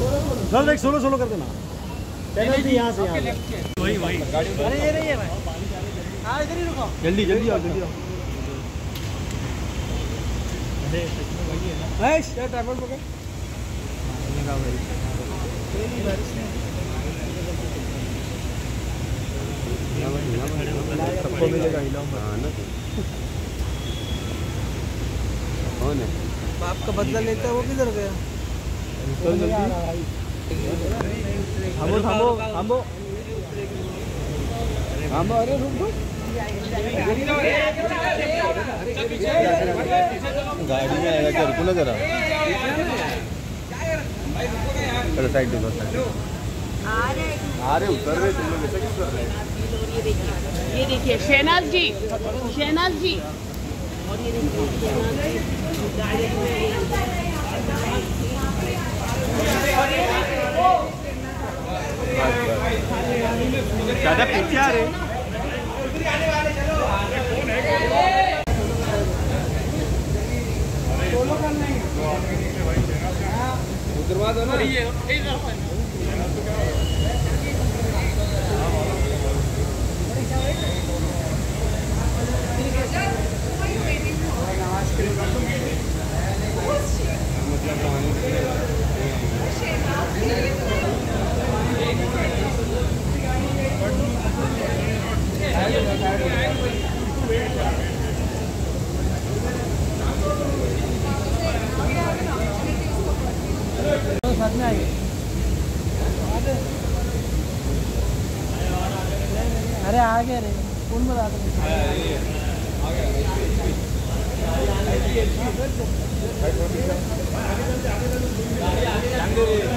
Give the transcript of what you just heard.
चल देख solo solo कर देना। पेनल्टी यहाँ से यहाँ। वही वही। अरे ये नहीं है भाई। हाँ इधर ही रुको। जल्दी जल्दी आओ जल्दी आओ। अरे वही है ना। नाइस यार ट्रैवल पकड़। का भाई। सबको मिलेगा हिलाओ ना। कौन है? बाप का बदला लेता है वो किधर गया? चल जल्दी। थामो थामो थामो थामो। अरे रुक रुक। गाड़ी में आएगा क्या? रुको ना जरा। चलो साइड देखो साइड। आ रहे उतर रहे तुम लोग ऐसा क्यों कर रहे हैं? ये देखिए शहनाज जी, शहनाज जी। और ये देखिए ज़्यादा पीछे आ रहे। उतरवा दो ना। साथ में आइए। अरे आगे रे कौन बता रहे?